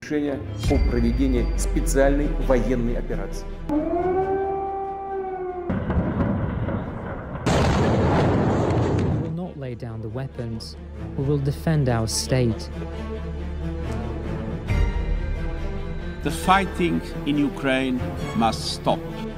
Решение о проведении специальной военной операции. We will not lay down the weapons. We will defend our state. The fighting in Ukraine must stop.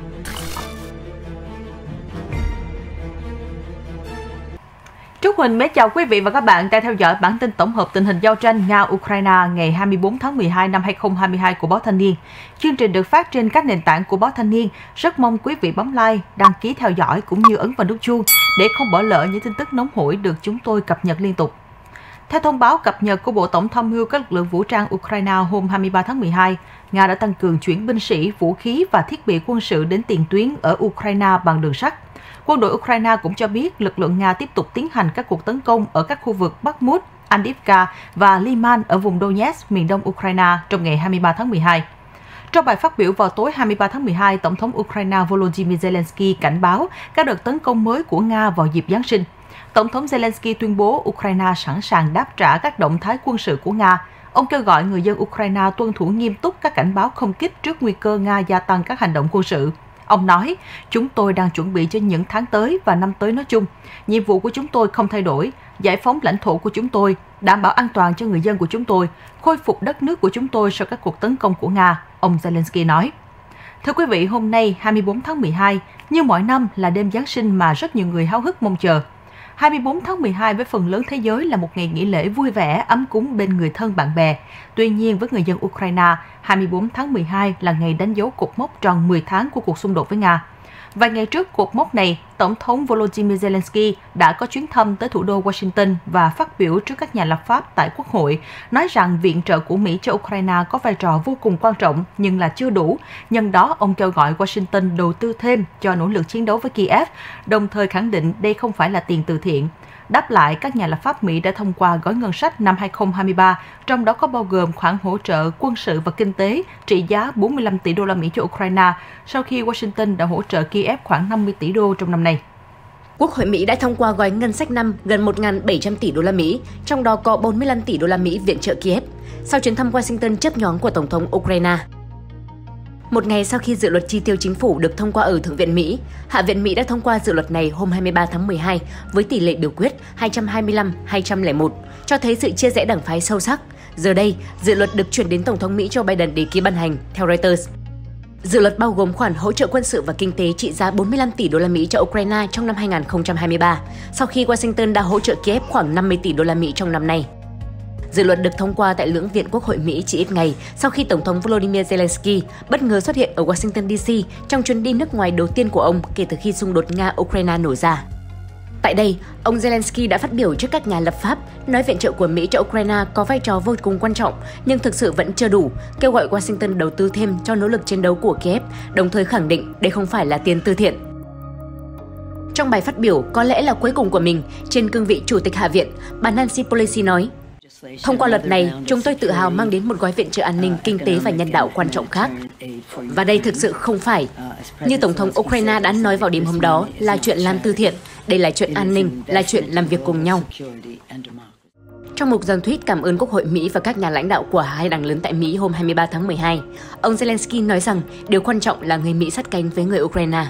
Trúc Huỳnh mến chào quý vị và các bạn đang theo dõi bản tin tổng hợp tình hình giao tranh Nga-Ukraine ngày 24 tháng 12 năm 2022 của Báo Thanh niên. Chương trình được phát trên các nền tảng của Báo Thanh niên. Rất mong quý vị bấm like, đăng ký theo dõi cũng như ấn vào nút chuông để không bỏ lỡ những tin tức nóng hổi được chúng tôi cập nhật liên tục. Theo thông báo cập nhật của Bộ Tổng tham mưu các lực lượng vũ trang Ukraine hôm 23 tháng 12, Nga đã tăng cường chuyển binh sĩ, vũ khí và thiết bị quân sự đến tiền tuyến ở Ukraine bằng đường sắt. Quân đội Ukraine cũng cho biết lực lượng Nga tiếp tục tiến hành các cuộc tấn công ở các khu vực Bakhmut, Avdiivka và Liman ở vùng Donetsk, miền đông Ukraine trong ngày 23 tháng 12. Trong bài phát biểu vào tối 23 tháng 12, Tổng thống Ukraine Volodymyr Zelensky cảnh báo các đợt tấn công mới của Nga vào dịp Giáng sinh. Tổng thống Zelensky tuyên bố Ukraine sẵn sàng đáp trả các động thái quân sự của Nga. Ông kêu gọi người dân Ukraine tuân thủ nghiêm túc các cảnh báo không kích trước nguy cơ Nga gia tăng các hành động quân sự. Ông nói, chúng tôi đang chuẩn bị cho những tháng tới và năm tới nói chung. Nhiệm vụ của chúng tôi không thay đổi, giải phóng lãnh thổ của chúng tôi, đảm bảo an toàn cho người dân của chúng tôi, khôi phục đất nước của chúng tôi sau các cuộc tấn công của Nga, ông Zelensky nói. Thưa quý vị, hôm nay 24 tháng 12, như mọi năm là đêm Giáng sinh mà rất nhiều người háo hức mong chờ. 24 tháng 12 với phần lớn thế giới là một ngày nghỉ lễ vui vẻ, ấm cúng bên người thân bạn bè. Tuy nhiên, với người dân Ukraine, 24 tháng 12 là ngày đánh dấu cột mốc tròn 10 tháng của cuộc xung đột với Nga. Vài ngày trước cột mốc này, Tổng thống Volodymyr Zelensky đã có chuyến thăm tới thủ đô Washington và phát biểu trước các nhà lập pháp tại Quốc hội, nói rằng viện trợ của Mỹ cho Ukraine có vai trò vô cùng quan trọng nhưng là chưa đủ. Nhân đó, ông kêu gọi Washington đầu tư thêm cho nỗ lực chiến đấu với Kiev, đồng thời khẳng định đây không phải là tiền từ thiện. Đáp lại, các nhà lập pháp Mỹ đã thông qua gói ngân sách năm 2023, trong đó có bao gồm khoản hỗ trợ quân sự và kinh tế trị giá 45 tỷ đô la Mỹ cho Ukraine, sau khi Washington đã hỗ trợ Kiev khoảng 50 tỷ đô trong năm nay. Quốc hội Mỹ đã thông qua gói ngân sách năm gần 1.700 tỷ đô la Mỹ, trong đó có 45 tỷ đô la Mỹ viện trợ Kiev, sau chuyến thăm Washington chớp nhoáng của Tổng thống Ukraine. Một ngày sau khi dự luật chi tiêu chính phủ được thông qua ở Thượng viện Mỹ, Hạ viện Mỹ đã thông qua dự luật này hôm 23 tháng 12 với tỷ lệ biểu quyết 225-201, cho thấy sự chia rẽ đảng phái sâu sắc. Giờ đây, dự luật được chuyển đến Tổng thống Mỹ Joe Biden để ký ban hành, theo Reuters. Dự luật bao gồm khoản hỗ trợ quân sự và kinh tế trị giá 45 tỷ đô la Mỹ cho Ukraine trong năm 2023, sau khi Washington đã hỗ trợ Kiev khoảng 50 tỷ đô la Mỹ trong năm nay. Dự luật được thông qua tại lưỡng viện Quốc hội Mỹ chỉ ít ngày sau khi Tổng thống Volodymyr Zelensky bất ngờ xuất hiện ở Washington DC trong chuyến đi nước ngoài đầu tiên của ông kể từ khi xung đột Nga-Ukraine nổ ra. Tại đây, ông Zelensky đã phát biểu trước các nhà lập pháp, nói viện trợ của Mỹ cho Ukraine có vai trò vô cùng quan trọng nhưng thực sự vẫn chưa đủ, kêu gọi Washington đầu tư thêm cho nỗ lực chiến đấu của Kiev, đồng thời khẳng định đây không phải là tiền từ thiện. Trong bài phát biểu có lẽ là cuối cùng của mình trên cương vị Chủ tịch Hạ viện, bà Nancy Pelosi nói, thông qua luật này, chúng tôi tự hào mang đến một gói viện trợ an ninh, kinh tế và nhân đạo quan trọng khác. Và đây thực sự không phải, như Tổng thống Ukraine đã nói vào đêm hôm đó, là chuyện làm từ thiện. Đây là chuyện an ninh, là chuyện làm việc cùng nhau. Trong một dàn tweet cảm ơn Quốc hội Mỹ và các nhà lãnh đạo của hai đảng lớn tại Mỹ hôm 23 tháng 12, ông Zelensky nói rằng điều quan trọng là người Mỹ sát cánh với người Ukraine.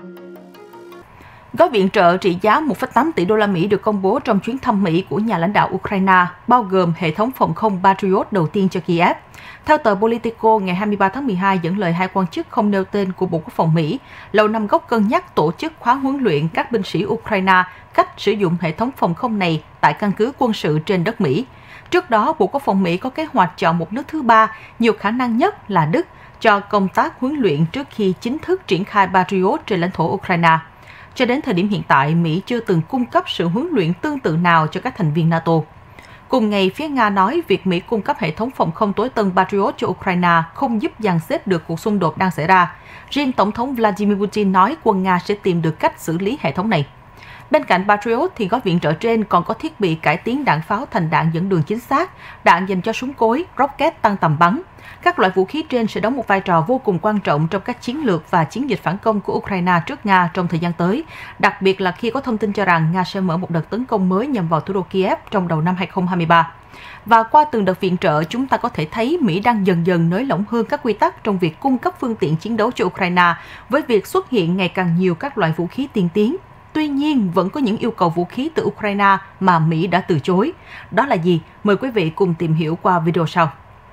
Gói viện trợ trị giá 1,8 tỷ đô la Mỹ được công bố trong chuyến thăm Mỹ của nhà lãnh đạo Ukraine, bao gồm hệ thống phòng không Patriot đầu tiên cho Kiev. Theo tờ Politico, ngày 23 tháng 12 dẫn lời hai quan chức không nêu tên của Bộ Quốc phòng Mỹ, Lầu Năm Góc cân nhắc tổ chức khóa huấn luyện các binh sĩ Ukraine cách sử dụng hệ thống phòng không này tại căn cứ quân sự trên đất Mỹ. Trước đó, Bộ Quốc phòng Mỹ có kế hoạch chọn một nước thứ ba, nhiều khả năng nhất là Đức, cho công tác huấn luyện trước khi chính thức triển khai Patriot trên lãnh thổ Ukraine. Cho đến thời điểm hiện tại, Mỹ chưa từng cung cấp sự huấn luyện tương tự nào cho các thành viên NATO. Cùng ngày, phía Nga nói việc Mỹ cung cấp hệ thống phòng không tối tân Patriot cho Ukraine không giúp dàn xếp được cuộc xung đột đang xảy ra. Riêng Tổng thống Vladimir Putin nói quân Nga sẽ tìm được cách xử lý hệ thống này. Bên cạnh Patriot thì gói viện trợ trên còn có thiết bị cải tiến đạn pháo thành đạn dẫn đường chính xác, đạn dành cho súng cối, rocket tăng tầm bắn. Các loại vũ khí trên sẽ đóng một vai trò vô cùng quan trọng trong các chiến lược và chiến dịch phản công của Ukraine trước Nga trong thời gian tới, đặc biệt là khi có thông tin cho rằng Nga sẽ mở một đợt tấn công mới nhằm vào thủ đô Kiev trong đầu năm 2023. Và qua từng đợt viện trợ, chúng ta có thể thấy Mỹ đang dần dần nới lỏng hơn các quy tắc trong việc cung cấp phương tiện chiến đấu cho Ukraine với việc xuất hiện ngày càng nhiều các loại vũ khí tiên tiến. Tuy nhiên, vẫn có những yêu cầu vũ khí từ Ukraine mà Mỹ đã từ chối. Đó là gì? Mời quý vị cùng tìm hiểu qua video sau.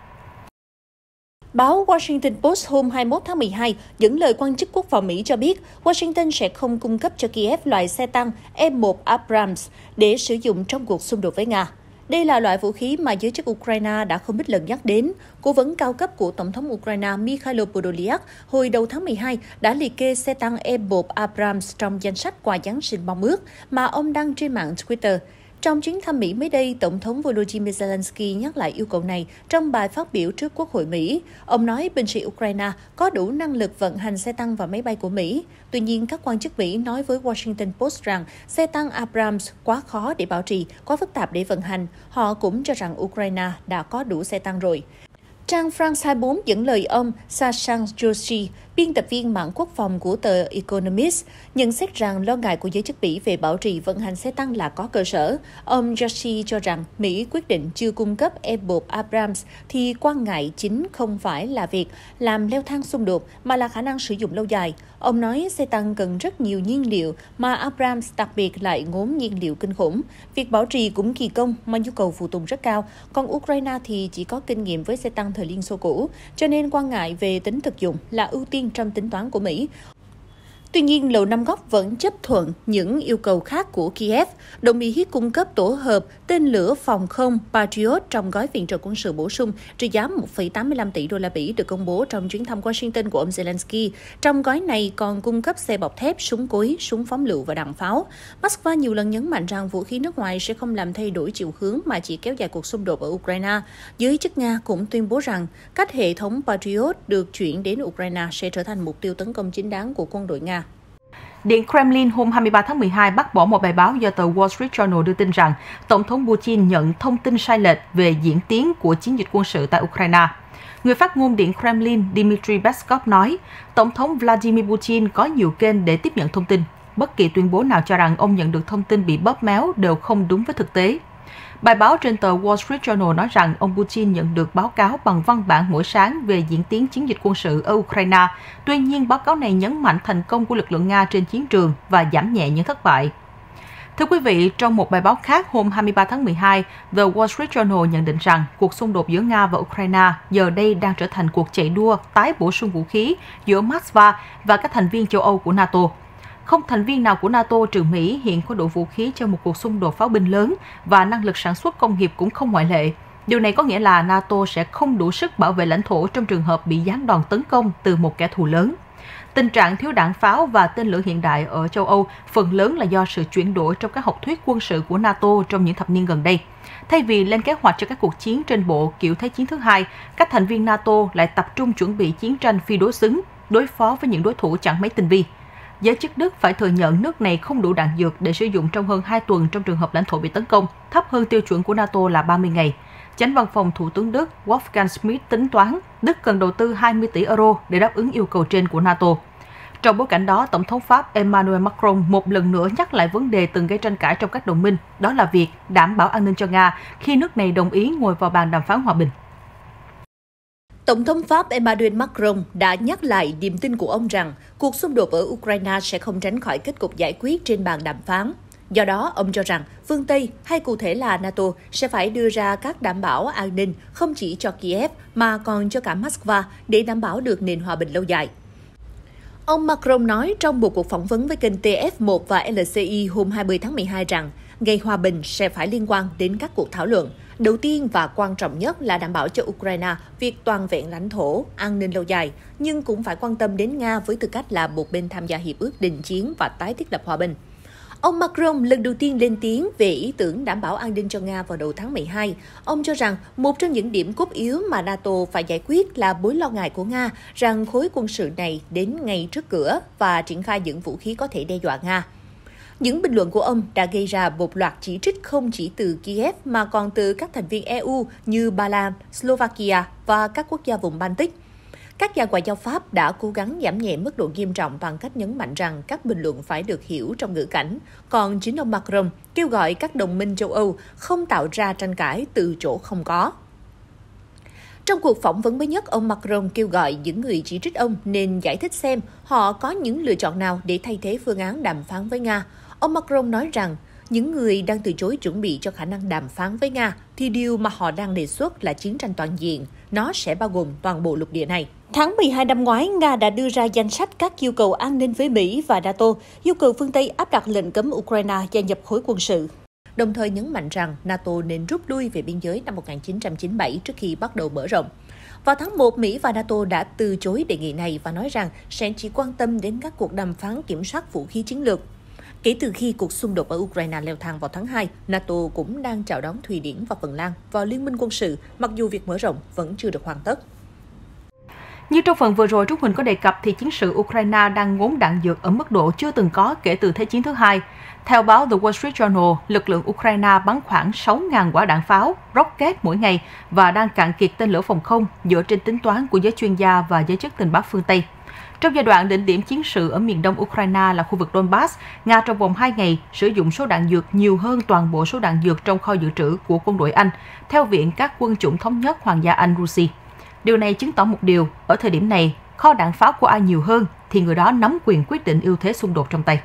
Báo Washington Post hôm 21 tháng 12 dẫn lời quan chức quốc phòng Mỹ cho biết Washington sẽ không cung cấp cho Kiev loại xe tăng M1 Abrams để sử dụng trong cuộc xung đột với Nga. Đây là loại vũ khí mà giới chức Ukraine đã không ít lần nhắc đến. Cố vấn cao cấp của Tổng thống Ukraine Mikhailo Podolyak hồi đầu tháng 12 đã liệt kê xe tăng M1 Abrams trong danh sách quà Giáng sinh mong ước mà ông đăng trên mạng Twitter. Trong chuyến thăm Mỹ mới đây, Tổng thống Volodymyr Zelensky nhắc lại yêu cầu này trong bài phát biểu trước Quốc hội Mỹ. Ông nói binh sĩ Ukraine có đủ năng lực vận hành xe tăng và máy bay của Mỹ. Tuy nhiên, các quan chức Mỹ nói với Washington Post rằng xe tăng Abrams quá khó để bảo trì, quá phức tạp để vận hành. Họ cũng cho rằng Ukraine đã có đủ xe tăng rồi. Trang France 24 dẫn lời ông Shashank Joshi, biên tập viên mảng quốc phòng của tờ Economist, nhận xét rằng lo ngại của giới chức Mỹ về bảo trì vận hành xe tăng là có cơ sở. Ông Joshi cho rằng Mỹ quyết định chưa cung cấp M1 Abrams thì quan ngại chính không phải là việc làm leo thang xung đột mà là khả năng sử dụng lâu dài. Ông nói xe tăng cần rất nhiều nhiên liệu mà Abrams đặc biệt lại ngốn nhiên liệu kinh khủng. Việc bảo trì cũng kỳ công mà nhu cầu phụ tùng rất cao, còn Ukraine thì chỉ có kinh nghiệm với xe tăng thời Liên Xô cũ, cho nên quan ngại về tính thực dụng là ưu tiên trong tính toán của Mỹ. Tuy nhiên, Lầu Năm Góc vẫn chấp thuận những yêu cầu khác của Kiev, đồng ý cung cấp tổ hợp tên lửa phòng không Patriot trong gói viện trợ quân sự bổ sung trị giá 1,85 tỷ đô la Mỹ được công bố trong chuyến thăm Washington của ông Zelensky. Trong gói này còn cung cấp xe bọc thép, súng cối, súng phóng lựu và đạn pháo. Moscow nhiều lần nhấn mạnh rằng vũ khí nước ngoài sẽ không làm thay đổi chiều hướng mà chỉ kéo dài cuộc xung đột ở Ukraine. Giới chức Nga cũng tuyên bố rằng các hệ thống Patriot được chuyển đến Ukraine sẽ trở thành mục tiêu tấn công chính đáng của quân đội Nga. Điện Kremlin hôm 23 tháng 12 bác bỏ một bài báo do tờ Wall Street Journal đưa tin rằng Tổng thống Putin nhận thông tin sai lệch về diễn tiến của chiến dịch quân sự tại Ukraine. Người phát ngôn Điện Kremlin Dmitry Peskov nói, Tổng thống Vladimir Putin có nhiều kênh để tiếp nhận thông tin. Bất kỳ tuyên bố nào cho rằng ông nhận được thông tin bị bóp méo đều không đúng với thực tế. Bài báo trên tờ Wall Street Journal nói rằng ông Putin nhận được báo cáo bằng văn bản mỗi sáng về diễn tiến chiến dịch quân sự ở Ukraine. Tuy nhiên, báo cáo này nhấn mạnh thành công của lực lượng Nga trên chiến trường và giảm nhẹ những thất bại. Thưa quý vị, trong một bài báo khác hôm 23 tháng 12, The Wall Street Journal nhận định rằng cuộc xung đột giữa Nga và Ukraine giờ đây đang trở thành cuộc chạy đua tái bổ sung vũ khí giữa Moscow và các thành viên châu Âu của NATO. Không thành viên nào của NATO trừ Mỹ hiện có đủ vũ khí cho một cuộc xung đột pháo binh lớn và năng lực sản xuất công nghiệp cũng không ngoại lệ. Điều này có nghĩa là NATO sẽ không đủ sức bảo vệ lãnh thổ trong trường hợp bị giáng đòn tấn công từ một kẻ thù lớn. Tình trạng thiếu đạn pháo và tên lửa hiện đại ở châu Âu phần lớn là do sự chuyển đổi trong các học thuyết quân sự của NATO trong những thập niên gần đây. Thay vì lên kế hoạch cho các cuộc chiến trên bộ kiểu Thế chiến thứ hai, các thành viên NATO lại tập trung chuẩn bị chiến tranh phi đối xứng, đối phó với những đối thủ chẳng mấy tinh vi. Giới chức Đức phải thừa nhận nước này không đủ đạn dược để sử dụng trong hơn 2 tuần trong trường hợp lãnh thổ bị tấn công, thấp hơn tiêu chuẩn của NATO là 30 ngày. Chánh văn phòng Thủ tướng Đức Wolfgang Schmidt tính toán Đức cần đầu tư 20 tỷ euro để đáp ứng yêu cầu trên của NATO. Trong bối cảnh đó, Tổng thống Pháp Emmanuel Macron một lần nữa nhắc lại vấn đề từng gây tranh cãi trong các đồng minh, đó là việc đảm bảo an ninh cho Nga khi nước này đồng ý ngồi vào bàn đàm phán hòa bình. Tổng thống Pháp Emmanuel Macron đã nhắc lại niềm tin của ông rằng cuộc xung đột ở Ukraine sẽ không tránh khỏi kết cục giải quyết trên bàn đàm phán. Do đó, ông cho rằng phương Tây, hay cụ thể là NATO, sẽ phải đưa ra các đảm bảo an ninh không chỉ cho Kiev mà còn cho cả Moscow để đảm bảo được nền hòa bình lâu dài. Ông Macron nói trong một cuộc phỏng vấn với kênh TF1 và LCI hôm 20 tháng 12 rằng ngày hòa bình sẽ phải liên quan đến các cuộc thảo luận. Đầu tiên và quan trọng nhất là đảm bảo cho Ukraine việc toàn vẹn lãnh thổ, an ninh lâu dài, nhưng cũng phải quan tâm đến Nga với tư cách là một bên tham gia hiệp ước đình chiến và tái thiết lập hòa bình. Ông Macron lần đầu tiên lên tiếng về ý tưởng đảm bảo an ninh cho Nga vào đầu tháng 12. Ông cho rằng một trong những điểm cốt yếu mà NATO phải giải quyết là mối lo ngại của Nga rằng khối quân sự này đến ngay trước cửa và triển khai những vũ khí có thể đe dọa Nga. Những bình luận của ông đã gây ra một loạt chỉ trích không chỉ từ Kiev mà còn từ các thành viên EU như Ba Lan, Slovakia và các quốc gia vùng Baltic. Các nhà ngoại giao Pháp đã cố gắng giảm nhẹ mức độ nghiêm trọng bằng cách nhấn mạnh rằng các bình luận phải được hiểu trong ngữ cảnh, còn chính ông Macron kêu gọi các đồng minh châu Âu không tạo ra tranh cãi từ chỗ không có. Trong cuộc phỏng vấn mới nhất, ông Macron kêu gọi những người chỉ trích ông nên giải thích xem họ có những lựa chọn nào để thay thế phương án đàm phán với Nga. Ông Macron nói rằng, những người đang từ chối chuẩn bị cho khả năng đàm phán với Nga thì điều mà họ đang đề xuất là chiến tranh toàn diện. Nó sẽ bao gồm toàn bộ lục địa này. Tháng 12 năm ngoái, Nga đã đưa ra danh sách các yêu cầu an ninh với Mỹ và NATO, yêu cầu phương Tây áp đặt lệnh cấm Ukraine gia nhập khối quân sự. Đồng thời nhấn mạnh rằng NATO nên rút lui về biên giới năm 1997 trước khi bắt đầu mở rộng. Vào tháng 1, Mỹ và NATO đã từ chối đề nghị này và nói rằng sẽ chỉ quan tâm đến các cuộc đàm phán kiểm soát vũ khí chiến lược. Kể từ khi cuộc xung đột ở Ukraine leo thang vào tháng 2, NATO cũng đang chào đón Thụy Điển và Phần Lan vào liên minh quân sự, mặc dù việc mở rộng vẫn chưa được hoàn tất. Như trong phần vừa rồi Trúc Huỳnh có đề cập thì chiến sự Ukraine đang ngốn đạn dược ở mức độ chưa từng có kể từ Thế chiến thứ hai. Theo báo The Wall Street Journal, lực lượng Ukraine bắn khoảng 6.000 quả đạn pháo, rocket mỗi ngày và đang cạn kiệt tên lửa phòng không dựa trên tính toán của giới chuyên gia và giới chức tình báo phương Tây. Trong giai đoạn đỉnh điểm chiến sự ở miền đông Ukraine là khu vực Donbass, Nga trong vòng 2 ngày sử dụng số đạn dược nhiều hơn toàn bộ số đạn dược trong kho dự trữ của quân đội Anh, theo Viện các quân chủng thống nhất Hoàng gia Anh RUSI. Điều này chứng tỏ một điều, ở thời điểm này, kho đạn pháo của ai nhiều hơn thì người đó nắm quyền quyết định ưu thế xung đột trong tay.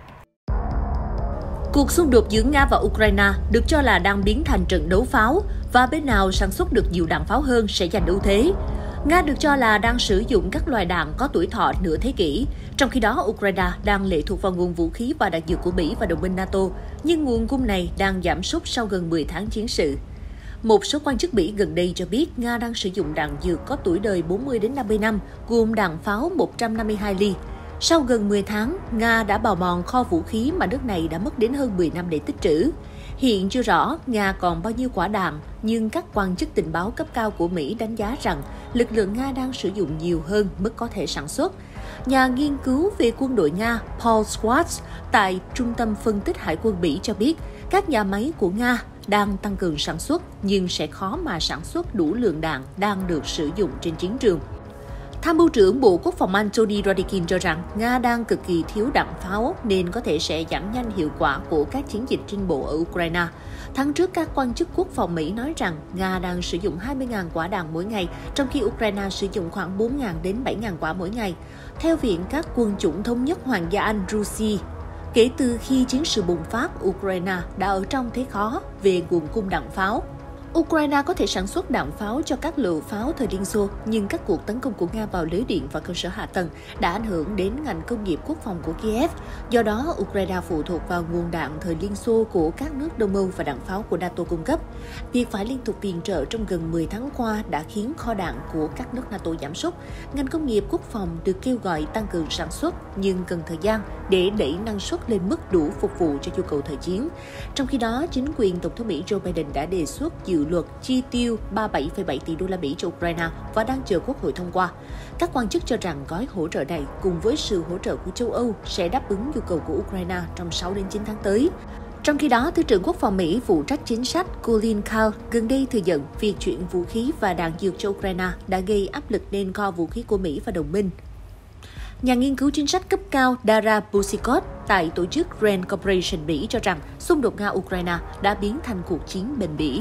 Cuộc xung đột giữa Nga và Ukraine được cho là đang biến thành trận đấu pháo và bên nào sản xuất được nhiều đạn pháo hơn sẽ giành ưu thế. Nga được cho là đang sử dụng các loại đạn có tuổi thọ nửa thế kỷ, trong khi đó Ukraine đang lệ thuộc vào nguồn vũ khí và đạn dược của Mỹ và đồng minh NATO, nhưng nguồn cung này đang giảm sút sau gần 10 tháng chiến sự. Một số quan chức Mỹ gần đây cho biết Nga đang sử dụng đạn dược có tuổi đời 40 đến 50 năm, gồm đạn pháo 152 ly. Sau gần 10 tháng, Nga đã bào mòn kho vũ khí mà nước này đã mất đến hơn 10 năm để tích trữ. Hiện chưa rõ Nga còn bao nhiêu quả đạn, nhưng các quan chức tình báo cấp cao của Mỹ đánh giá rằng lực lượng Nga đang sử dụng nhiều hơn mức có thể sản xuất. Nhà nghiên cứu về quân đội Nga Paul Schwartz tại Trung tâm Phân tích Hải quân Mỹ cho biết các nhà máy của Nga đang tăng cường sản xuất nhưng sẽ khó mà sản xuất đủ lượng đạn đang được sử dụng trên chiến trường. Tham mưu trưởng Bộ Quốc phòng Antony Rodikin cho rằng Nga đang cực kỳ thiếu đạn pháo nên có thể sẽ giảm nhanh hiệu quả của các chiến dịch trên bộ ở Ukraine. Tháng trước, các quan chức quốc phòng Mỹ nói rằng Nga đang sử dụng 20.000 quả đạn mỗi ngày, trong khi Ukraine sử dụng khoảng 4.000 đến 7.000 quả mỗi ngày. Theo Viện các quân chủng thống nhất Hoàng gia Anh RUSI, kể từ khi chiến sự bùng phát, Ukraine đã ở trong thế khó về nguồn cung đạn pháo. Ukraine có thể sản xuất đạn pháo cho các lựu pháo thời Liên Xô, nhưng các cuộc tấn công của Nga vào lưới điện và cơ sở hạ tầng đã ảnh hưởng đến ngành công nghiệp quốc phòng của Kiev. Do đó, Ukraine phụ thuộc vào nguồn đạn thời Liên Xô của các nước Đông Âu và đạn pháo của NATO cung cấp. Việc phải liên tục viện trợ trong gần 10 tháng qua đã khiến kho đạn của các nước NATO giảm sút. Ngành công nghiệp quốc phòng được kêu gọi tăng cường sản xuất, nhưng cần thời gian để đẩy năng suất lên mức đủ phục vụ cho nhu cầu thời chiến. Trong khi đó, chính quyền Tổng thống Mỹ Joe Biden đã đề xuất dự luật chi tiêu 37,7 tỷ đô la Mỹ cho Ukraine và đang chờ Quốc hội thông qua. Các quan chức cho rằng gói hỗ trợ này cùng với sự hỗ trợ của châu Âu sẽ đáp ứng nhu cầu của Ukraine trong 6 đến 9 tháng tới. Trong khi đó, Thứ trưởng Quốc phòng Mỹ phụ trách chính sách Colin Kahl gần đây thừa nhận việc chuyển vũ khí và đạn dược cho Ukraine đã gây áp lực lên kho vũ khí của Mỹ và đồng minh. Nhà nghiên cứu chính sách cấp cao Dara Busikot tại tổ chức Rand Corporation Mỹ cho rằng xung đột Nga-Ukraine đã biến thành cuộc chiến bền bỉ.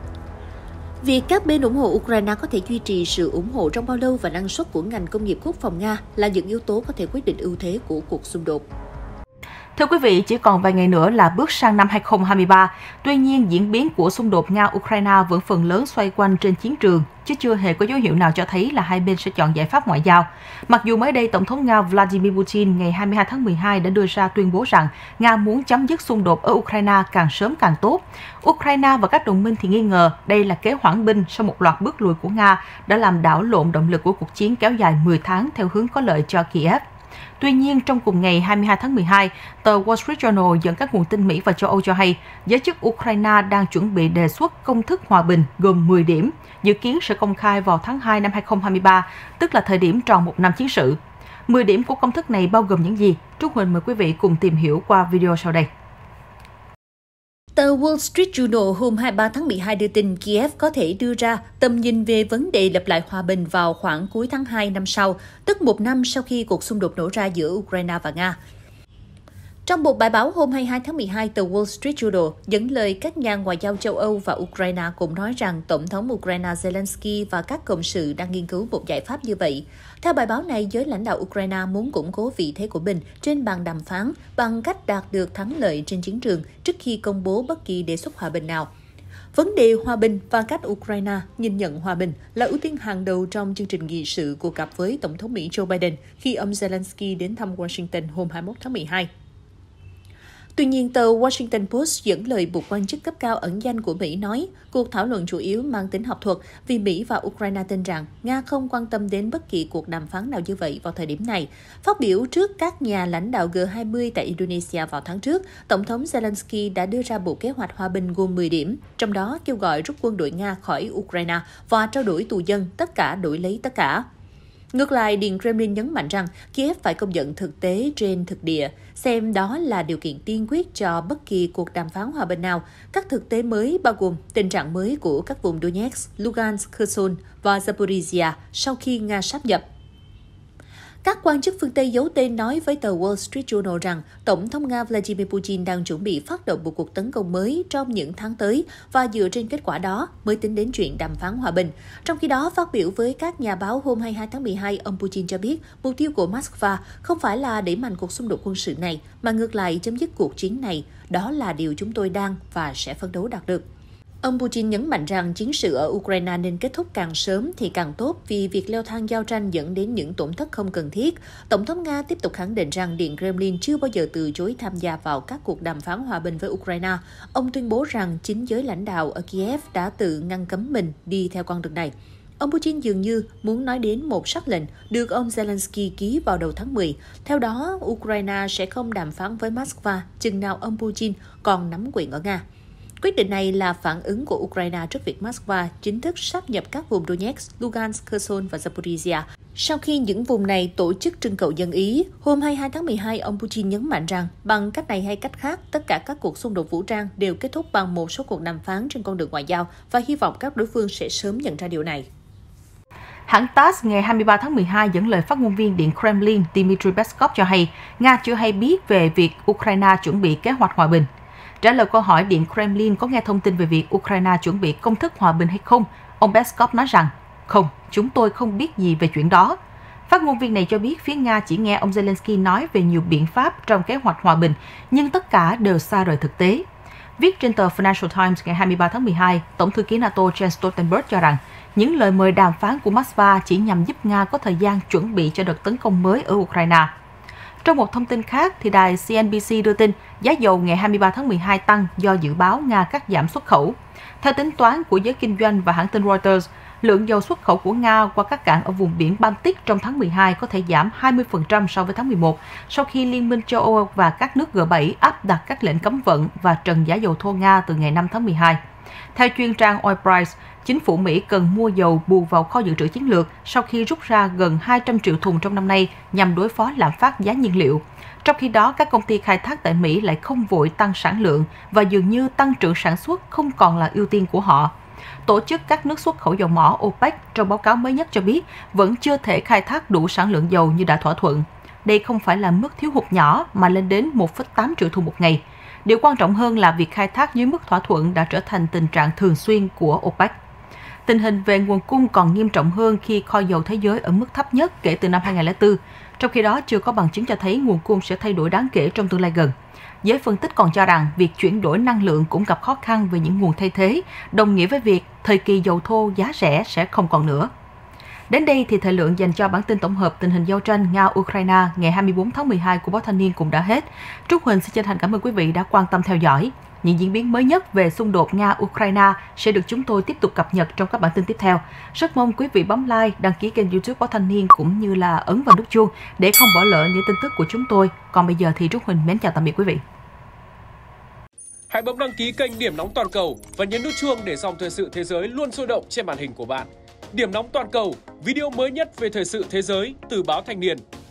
Việc các bên ủng hộ Ukraine có thể duy trì sự ủng hộ trong bao lâu và năng suất của ngành công nghiệp quốc phòng Nga là những yếu tố có thể quyết định ưu thế của cuộc xung đột. Thưa quý vị, chỉ còn vài ngày nữa là bước sang năm 2023. Tuy nhiên, diễn biến của xung đột Nga-Ukraine vẫn phần lớn xoay quanh trên chiến trường, chứ chưa hề có dấu hiệu nào cho thấy là hai bên sẽ chọn giải pháp ngoại giao. Mặc dù mới đây, Tổng thống Nga Vladimir Putin ngày 22 tháng 12 đã đưa ra tuyên bố rằng Nga muốn chấm dứt xung đột ở Ukraine càng sớm càng tốt. Ukraine và các đồng minh thì nghi ngờ đây là kế hoãn binh sau một loạt bước lùi của Nga đã làm đảo lộn động lực của cuộc chiến kéo dài 10 tháng theo hướng có lợi cho Kiev. Tuy nhiên, trong cùng ngày 22 tháng 12, tờ Wall Street Journal dẫn các nguồn tin Mỹ và châu Âu cho hay, giới chức Ukraine đang chuẩn bị đề xuất công thức hòa bình gồm 10 điểm, dự kiến sẽ công khai vào tháng 2 năm 2023, tức là thời điểm tròn một năm chiến sự. 10 điểm của công thức này bao gồm những gì? Trúc Huỳnh mời quý vị cùng tìm hiểu qua video sau đây. Tờ Wall Street Journal hôm 23 tháng 12 đưa tin Kiev có thể đưa ra tầm nhìn về vấn đề lập lại hòa bình vào khoảng cuối tháng 2 năm sau, tức một năm sau khi cuộc xung đột nổ ra giữa Ukraine và Nga. Trong một bài báo hôm 22 tháng 12, tờ Wall Street Journal dẫn lời các nhà ngoại giao châu Âu và Ukraine cũng nói rằng Tổng thống Ukraine Zelensky và các cộng sự đang nghiên cứu một giải pháp như vậy. Theo bài báo này, giới lãnh đạo Ukraine muốn củng cố vị thế của mình trên bàn đàm phán bằng cách đạt được thắng lợi trên chiến trường trước khi công bố bất kỳ đề xuất hòa bình nào. Vấn đề hòa bình và cách Ukraine nhìn nhận hòa bình là ưu tiên hàng đầu trong chương trình nghị sự cuộc gặp với Tổng thống Mỹ Joe Biden khi ông Zelensky đến thăm Washington hôm 21 tháng 12. Tuy nhiên, tờ Washington Post dẫn lời một quan chức cấp cao ẩn danh của Mỹ nói cuộc thảo luận chủ yếu mang tính học thuật vì Mỹ và Ukraine tin rằng Nga không quan tâm đến bất kỳ cuộc đàm phán nào như vậy vào thời điểm này. Phát biểu trước các nhà lãnh đạo G20 tại Indonesia vào tháng trước, Tổng thống Zelensky đã đưa ra bộ kế hoạch hòa bình gồm 10 điểm, trong đó kêu gọi rút quân đội Nga khỏi Ukraine và trao đổi tù dân, tất cả đổi lấy tất cả. Ngược lại, Điện Kremlin nhấn mạnh rằng Kiev phải công nhận thực tế trên thực địa, xem đó là điều kiện tiên quyết cho bất kỳ cuộc đàm phán hòa bình nào. Các thực tế mới bao gồm tình trạng mới của các vùng Donetsk, Lugansk, Kherson và Zaporizhia sau khi Nga sáp nhập. Các quan chức phương Tây giấu tên nói với tờ Wall Street Journal rằng Tổng thống Nga Vladimir Putin đang chuẩn bị phát động một cuộc tấn công mới trong những tháng tới và dựa trên kết quả đó mới tính đến chuyện đàm phán hòa bình. Trong khi đó, phát biểu với các nhà báo hôm 22 tháng 12, ông Putin cho biết mục tiêu của Moscow không phải là đẩy mạnh cuộc xung đột quân sự này, mà ngược lại chấm dứt cuộc chiến này. Đó là điều chúng tôi đang và sẽ phấn đấu đạt được. Ông Putin nhấn mạnh rằng chiến sự ở Ukraine nên kết thúc càng sớm thì càng tốt vì việc leo thang giao tranh dẫn đến những tổn thất không cần thiết. Tổng thống Nga tiếp tục khẳng định rằng Điện Kremlin chưa bao giờ từ chối tham gia vào các cuộc đàm phán hòa bình với Ukraine. Ông tuyên bố rằng chính giới lãnh đạo ở Kiev đã tự ngăn cấm mình đi theo con đường này. Ông Putin dường như muốn nói đến một sắc lệnh được ông Zelensky ký vào đầu tháng 10. Theo đó, Ukraine sẽ không đàm phán với Moscow chừng nào ông Putin còn nắm quyền ở Nga. Quyết định này là phản ứng của Ukraine trước việc Moscow chính thức sáp nhập các vùng Donetsk, Lugansk, Kherson và Zaporizhia. Sau khi những vùng này tổ chức trưng cầu dân Ý, hôm 22 tháng 12, ông Putin nhấn mạnh rằng bằng cách này hay cách khác, tất cả các cuộc xung đột vũ trang đều kết thúc bằng một số cuộc đàm phán trên con đường ngoại giao và hy vọng các đối phương sẽ sớm nhận ra điều này. Hãng TASS ngày 23 tháng 12 dẫn lời phát ngôn viên Điện Kremlin Dmitry Peskov cho hay Nga chưa hay biết về việc Ukraine chuẩn bị kế hoạch hòa bình. Trả lời câu hỏi Điện Kremlin có nghe thông tin về việc Ukraine chuẩn bị công thức hòa bình hay không, ông Peskov nói rằng, không, chúng tôi không biết gì về chuyện đó. Phát ngôn viên này cho biết phía Nga chỉ nghe ông Zelensky nói về nhiều biện pháp trong kế hoạch hòa bình, nhưng tất cả đều xa rời thực tế. Viết trên tờ Financial Times ngày 23 tháng 12, Tổng thư ký NATO Jens Stoltenberg cho rằng những lời mời đàm phán của Moscow chỉ nhằm giúp Nga có thời gian chuẩn bị cho đợt tấn công mới ở Ukraine. Trong một thông tin khác, thì đài CNBC đưa tin giá dầu ngày 23 tháng 12 tăng do dự báo Nga cắt giảm xuất khẩu. Theo tính toán của giới kinh doanh và hãng tin Reuters, lượng dầu xuất khẩu của Nga qua các cảng ở vùng biển Baltic trong tháng 12 có thể giảm 20% so với tháng 11, sau khi Liên minh châu Âu và các nước G7 áp đặt các lệnh cấm vận và trần giá dầu thô Nga từ ngày 5 tháng 12. Theo chuyên trang Oil Price, chính phủ Mỹ cần mua dầu bù vào kho dự trữ chiến lược sau khi rút ra gần 200 triệu thùng trong năm nay nhằm đối phó lạm phát giá nhiên liệu. Trong khi đó, các công ty khai thác tại Mỹ lại không vội tăng sản lượng và dường như tăng trưởng sản xuất không còn là ưu tiên của họ. Tổ chức các nước xuất khẩu dầu mỏ OPEC trong báo cáo mới nhất cho biết vẫn chưa thể khai thác đủ sản lượng dầu như đã thỏa thuận. Đây không phải là mức thiếu hụt nhỏ mà lên đến 1,8 triệu thùng một ngày. Điều quan trọng hơn là việc khai thác dưới mức thỏa thuận đã trở thành tình trạng thường xuyên của OPEC. Tình hình về nguồn cung còn nghiêm trọng hơn khi kho dầu thế giới ở mức thấp nhất kể từ năm 2004. Trong khi đó, chưa có bằng chứng cho thấy nguồn cung sẽ thay đổi đáng kể trong tương lai gần. Giới phân tích còn cho rằng việc chuyển đổi năng lượng cũng gặp khó khăn về những nguồn thay thế, đồng nghĩa với việc thời kỳ dầu thô giá rẻ sẽ không còn nữa. Đến đây thì thời lượng dành cho bản tin tổng hợp tình hình giao tranh Nga-Ukraine ngày 24 tháng 12 của báo Thanh niên cũng đã hết. Trúc Huỳnh xin chân thành cảm ơn quý vị đã quan tâm theo dõi. Những diễn biến mới nhất về xung đột Nga-Ukraine sẽ được chúng tôi tiếp tục cập nhật trong các bản tin tiếp theo. Rất mong quý vị bấm like, đăng ký kênh YouTube báo Thanh niên cũng như là ấn vào nút chuông để không bỏ lỡ những tin tức của chúng tôi. Còn bây giờ thì Trúc Huỳnh mến chào tạm biệt quý vị. Hãy bấm đăng ký kênh Điểm Nóng Toàn Cầu và nhấn nút chuông để dòng thời sự thế giới luôn sôi động trên màn hình của bạn. Điểm Nóng Toàn Cầu, video mới nhất về thời sự thế giới từ báo Thanh niên.